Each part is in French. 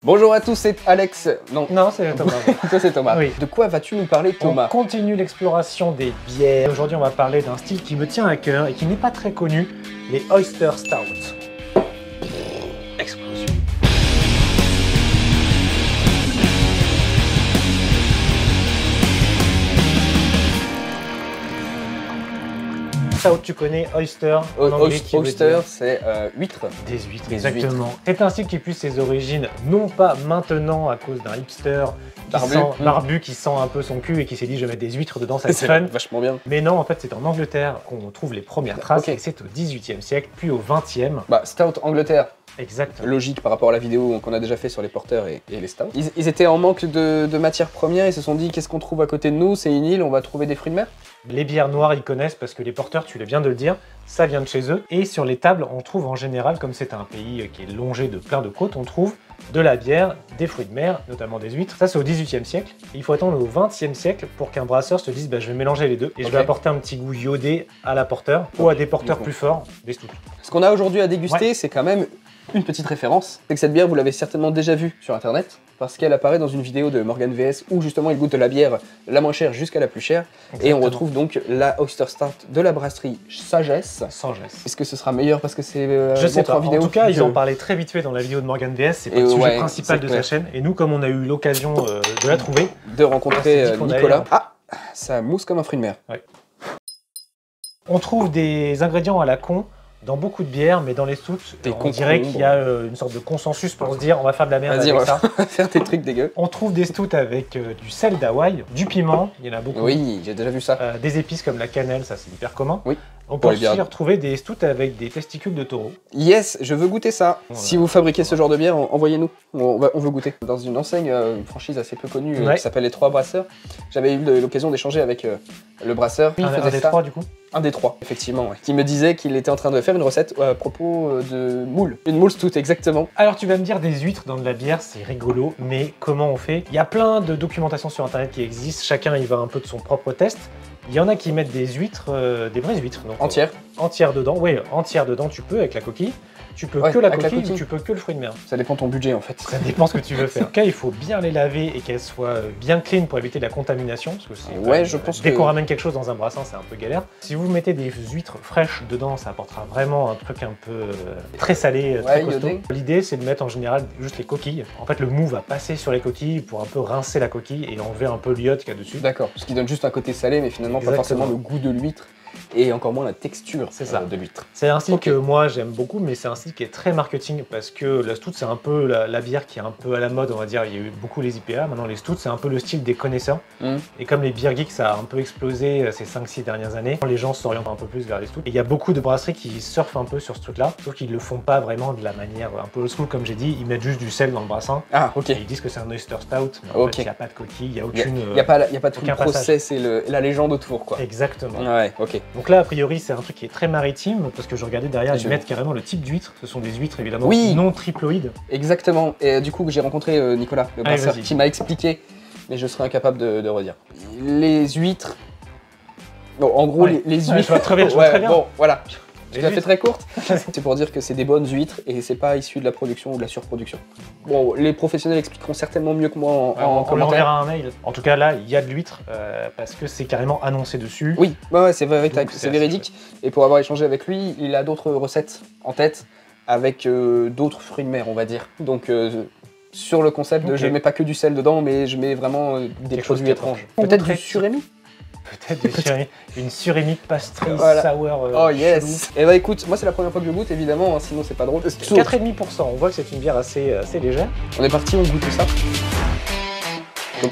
Bonjour à tous, c'est Alex. Non, c'est Thomas. Toi, c'est Thomas. Oui. De quoi vas-tu nous parler, Thomas? On continue l'exploration des bières. Aujourd'hui, on va parler d'un style qui me tient à cœur et qui n'est pas très connu, les Oyster Stout. Explosion. Stout, tu connais Oyster en anglais, qui veut Oyster, dire c'est huître. des huîtres, Des exactement. C'est un style qui puise ses origines, non pas maintenant à cause d'un hipster barbu qui sent un peu son cul et qui s'est dit je vais mettre des huîtres dedans, ça va être C'est fun. vachement bien. Mais non, en fait, c'est en Angleterre qu'on trouve les premières traces, Ok. et c'est au XVIIIe siècle, puis au XXe. Bah, Stout Angleterre, Exactement. logique par rapport à la vidéo qu'on a déjà fait sur les porteurs et les stouts. Ils étaient en manque de matières premières, ils se sont dit qu'est-ce qu'on trouve à côté de nous, c'est une île, on va trouver des fruits de mer. Les bières noires, ils connaissent parce que les porteurs, tu viens de le dire, ça vient de chez eux. Et sur les tables, on trouve en général, comme c'est un pays qui est longé de plein de côtes, on trouve de la bière, des fruits de mer, notamment des huîtres. Ça, c'est au XVIIIe siècle. Et il faut attendre au XXe siècle pour qu'un brasseur se dise bah, je vais mélanger les deux et je vais apporter un petit goût iodé à la porteur ou à des porteurs plus forts, des stouts. Ce qu'on a aujourd'hui à déguster, c'est quand même une petite référence. C'est que cette bière, vous l'avez certainement déjà vue sur internet, parce qu'elle apparaît dans une vidéo de Morgan VS où justement il goûte de la bière la moins chère jusqu'à la plus chère. Exactement. Et on retrouve donc la Oyster Stout de la brasserie Sagesse. Sagesse. Est-ce que ce sera meilleur parce que c'est Je sais pas. vidéo En tout cas, ils en parlaient très vite fait dans la vidéo de Morgan VS. C'est pas le sujet principal de sa chaîne. Et nous, comme on a eu l'occasion de la trouver, de rencontrer Nicolas. Ah, ça mousse comme un fruit de mer. Ouais. On trouve des ingrédients à la con dans beaucoup de bières, mais dans les stouts, on dirait qu'il y a une sorte de consensus pour se dire on va faire de la merde avec ça. On va faire des trucs dégueux. On trouve des stouts avec du sel d'Hawaï, du piment, il y en a beaucoup. Oui, j'ai déjà vu ça. Des épices comme la cannelle, ça c'est hyper commun. Oui. On peut aussi retrouver des stouts avec des testicules de taureau. Yes, je veux goûter ça. Voilà. Si vous fabriquez ce genre de bière, envoyez-nous. On veut goûter. Dans une enseigne, une franchise assez peu connue qui s'appelle Les Trois Brasseurs, j'avais eu l'occasion d'échanger avec le brasseur. Un des trois du coup. Un des trois, effectivement, ouais. Qui me disait qu'il était en train de faire une recette à propos de moule. Une moule stout, exactement. Alors tu vas me dire des huîtres dans de la bière, c'est rigolo, mais comment on fait? Il y a plein de documentation sur internet qui existent, chacun y va un peu de son propre test. Il y en a qui mettent des huîtres, des vraies huîtres. Donc, entières. Entières dedans, oui, entières dedans tu peux avec la coquille. Tu peux que la coquille ou tu peux que le fruit de mer. Ça dépend de ton budget en fait. Ça dépend ce que tu veux faire. En tout cas, il faut bien les laver et qu'elles soient bien clean pour éviter la contamination. Parce que je pense dès qu'on ramène quelque chose dans un brassin, c'est un peu galère. Si vous mettez des huîtres fraîches dedans, ça apportera vraiment un truc un peu très salé, très costaud. L'idée, c'est de mettre en général juste les coquilles. En fait, le mou va passer sur les coquilles pour un peu rincer la coquille et enlever un peu l'iode qu'il y a dessus. D'accord, ce qui donne juste un côté salé, mais finalement pas forcément le goût de l'huître. Et encore moins la texture de l'huître. C'est un style que moi j'aime beaucoup, mais c'est un style qui est très marketing parce que la stout c'est un peu la bière qui est un peu à la mode, on va dire. Il y a eu beaucoup les IPA, maintenant les stouts c'est un peu le style des connaisseurs. Et comme les beer geeks ça a un peu explosé ces 5-6 dernières années, les gens s'orientent un peu plus vers les stouts. Et il y a beaucoup de brasseries qui surfent un peu sur ce truc là, sauf qu'ils le font pas vraiment de la manière un peu old school comme j'ai dit, ils mettent juste du sel dans le brassin. Ah ok. Et ils disent que c'est un oyster stout, mais en fait il n'y a pas de coquille, il n'y a aucune... Il n'y a pas tout le process et la légende autour quoi. Exactement. Ouais, ok. Donc là, a priori, c'est un truc qui est très maritime, parce que je regardais derrière, ils mettent carrément le type d'huître. Ce sont des huîtres, évidemment, non triploïdes. Exactement. Et du coup, j'ai rencontré Nicolas, le brasseur, qui m'a expliqué, mais je serais incapable de redire. Les huîtres... Bon, en gros, les huîtres... Je vois très bien, je vois très bien. Bon, voilà. Je l'ai fait très courte. C'est pour dire que c'est des bonnes huîtres et c'est pas issu de la production ou de la surproduction. Bon, les professionnels expliqueront certainement mieux que moi en commentaire. On leur enverra un mail. En tout cas, là, il y a de l'huître parce que c'est carrément annoncé dessus. Oui, ouais, c'est véritable, c'est véridique. Et pour avoir échangé avec lui, il a d'autres recettes en tête avec d'autres fruits de mer, on va dire. Donc, sur le concept de je mets pas que du sel dedans, mais je mets vraiment des produits étranges. Peut-être du surémi. Peut-être une surémi pastry sour. Oh yes. Et bah écoute, moi c'est la première fois que je goûte évidemment, hein, sinon c'est pas drôle. 4,5%, on voit que c'est une bière assez légère. On est parti, on goûte tout ça. Donc.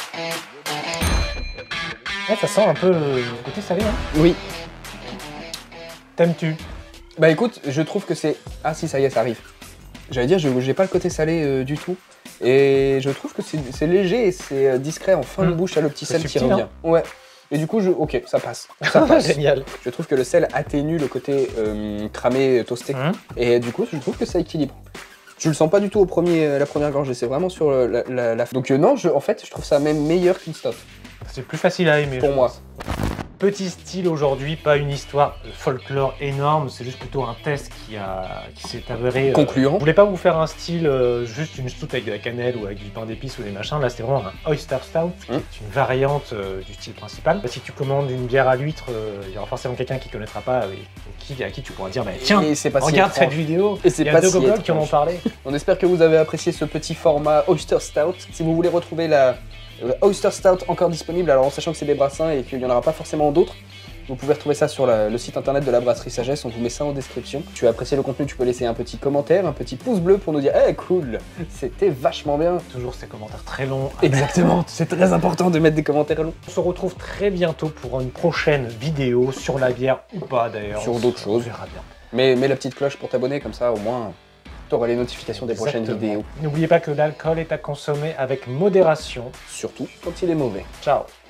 Ouais, ça sent un peu le côté salé, hein. Oui. T'aimes-tu? Bah écoute, je trouve que c'est... Ah si, ça y est, ça arrive. J'allais dire, j'ai pas le côté salé du tout. Et je trouve que c'est léger et c'est discret en fin de bouche, à le petit sel qui revient. Hein. Ouais. Et du coup, ok, ça passe. Ça passe. Génial. Je trouve que le sel atténue le côté cramé, toasté. Et du coup, je trouve que ça équilibre. Je le sens pas du tout la première gorgée, c'est vraiment sur la... Donc non, en fait, je trouve ça même meilleur qu'une stout. C'est plus facile à aimer. Pour moi. Petit style aujourd'hui, pas une histoire folklore énorme, c'est juste plutôt un test qui s'est avéré concluant. Je voulais pas vous faire un style juste une stout avec de la cannelle ou avec du pain d'épices ou des machins, là c'était vraiment un Oyster Stout, qui est une variante du style principal. Si tu commandes une bière à l'huître, il y aura forcément quelqu'un qui connaîtra pas et à qui tu pourras dire bah, tiens, regarde cette vidéo, il y a 2 gobelins qui en ont parlé. On espère que vous avez apprécié ce petit format Oyster Stout. Si vous voulez retrouver la Oyster Stout encore disponible, alors en sachant que c'est des brassins et qu'il n'y en aura pas forcément d'autres, vous pouvez retrouver ça sur le site internet de la brasserie Sagesse, on vous met ça en description. Si tu as apprécié le contenu, tu peux laisser un petit commentaire, un petit pouce bleu pour nous dire « Eh cool, c'était vachement bien !» Toujours ces commentaires très longs. Exactement, c'est très important de mettre des commentaires longs. On se retrouve très bientôt pour une prochaine vidéo sur la bière ou pas d'ailleurs. Sur d'autres choses. On verra bien. Mais mets la petite cloche pour t'abonner, comme ça au moins tu auras les notifications des prochaines vidéos. N'oubliez pas que l'alcool est à consommer avec modération. Surtout quand il est mauvais. Ciao.